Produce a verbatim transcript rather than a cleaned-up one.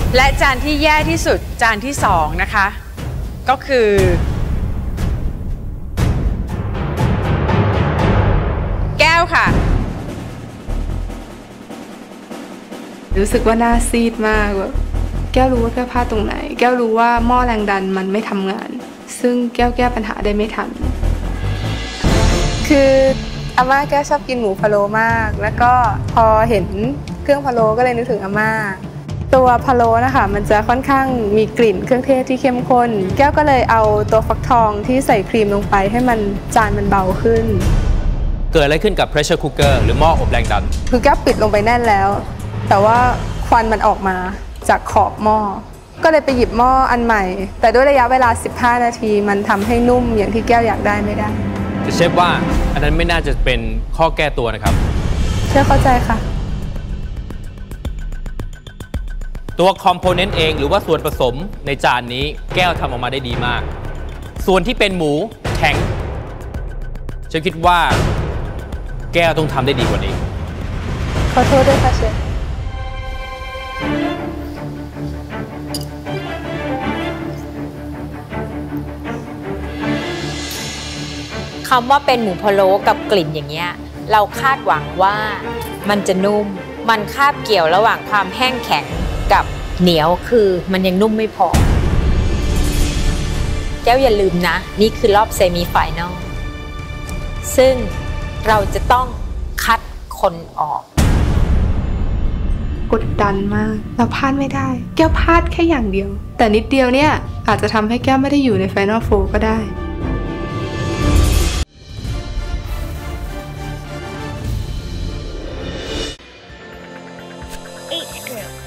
และจานที่แย่ที่สุดจานที่สองนะคะก็คือแก้วค่ะรู้สึกว่าหน้าซีดมากแบบแก้วรู้ว่าแก้วพลาดตรงไหนแก้วรู้ว่าหม้อแรงดันมันไม่ทำงานซึ่งแก้วแก้ปัญหาได้ไม่ทันคืออาม่าแก้วชอบกินหมูพะโล้มากแล้วก็พอเห็นเครื่องพะโล้ก็เลยนึกถึงอาม่าตัวพะโล้นะคะมันจะค่อนข้างมีกลิ่นเครื่องเทศที่เข้มข้นแก้วก็เลยเอาตัวฟักทองที่ใส่ครีมลงไปให้มันจานมันเบาขึ้นเกิดอะไรขึ้นกับ pressure cooker หรือหม้ออบแรงดันคือแก้วปิดลงไปแน่นแล้วแต่ว่าควันมันออกมาจากขอบหม้อก็เลยไปหยิบหม้ออันใหม่แต่ด้วยระยะเวลาสิบห้านาทีมันทำให้นุ่มอย่างที่แก้วอยากได้ไม่ได้แต่เชฟว่าอันนั้นไม่น่าจะเป็นข้อแก้ตัวนะครับเชื่อเข้าใจค่ะตัวคอมโพเนนต์เองหรือว่าส่วนผสมในจานนี้แก้วทำออกมาได้ดีมากส่วนที่เป็นหมูแข็งฉันคิดว่าแก้วต้องทำได้ดีกว่านี้ขอโทษด้วยค่ะเชฟคำว่าเป็นหมูพะโล้กับกลิ่นอย่างเงี้ยเราคาดหวังว่ามันจะนุ่มมันคาบเกี่ยวระหว่างความแห้งแข็งกับเหนียวคือมันยังนุ่มไม่พอแก้วอย่าลืมนะนี่คือรอบเซมิไฟแนลซึ่งเราจะต้องคัดคนออกกดดันมากเราพลาดไม่ได้แก้วพลาดแค่อย่างเดียวแต่นิดเดียวเนี่ยอาจจะทำให้แก้วไม่ได้อยู่ในไฟนอลโฟร์ก็ได้ H group